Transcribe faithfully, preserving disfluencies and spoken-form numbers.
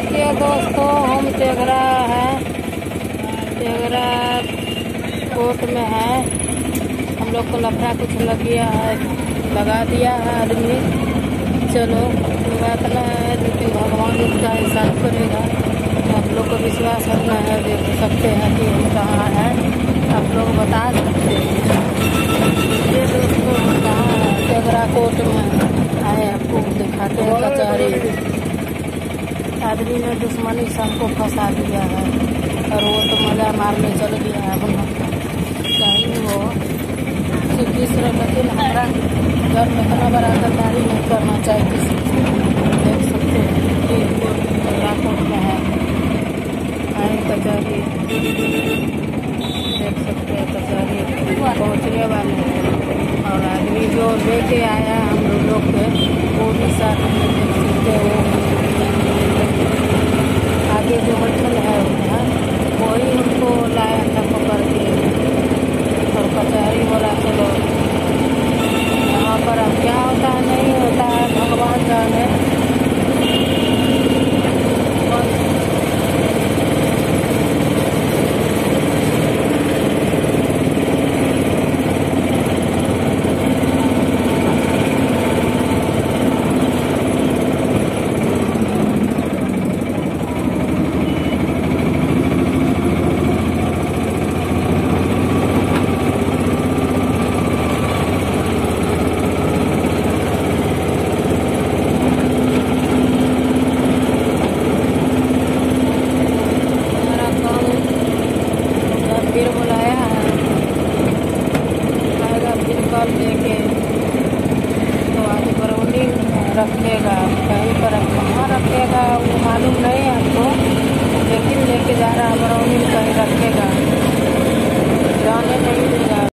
देखिए दोस्तों, हम तेघरा है, तेघरा कोर्ट में है। हम लोग को लफड़ा कुछ लग गया है, लगा दिया है आदमी। चलो बात ना है, लेकिन भगवान उसका हिसाब करेगा। आप लोग को विश्वास रखना है, देख सकते हैं कि हम कहाँ हैं, आप लोग बता सकते हैं। ये दोस्तों हम कहाँ हैं, तेघरा कोर्ट में आए, आपको दिखाते हैं कचहरी। आदमी ने दुश्मनी से हमको फंसा दिया है और वो तो मजा मारने चल गया है। हम चाहिए वो तीसरे वकील हमारा घर में इतना बड़ा गद्दारी नहीं करना चाहिए किसी को। देख सकते हैं कि कोर्ट में है, आए कचहरी, देख सकते हैं कचहरी पहुँचने वाले हैं। और आदमी जो लेके आया हम लोग के वो भी साथ में देख सकते हो। आगे जो बैठल है वही हमको लाया था पकड़ के, और कचहरी बोला चलो। यहाँ पर अब क्या होता है नहीं होता है भगवान जाने। फिर बुलाया है, आएगा फिर कल लेके, तो आज बरौनी रखेगा, कहीं पर कहाँ रखेगा वो मालूम नहीं हमको, लेकिन लेके जा रहा है बरौनी, कहीं रखेगा।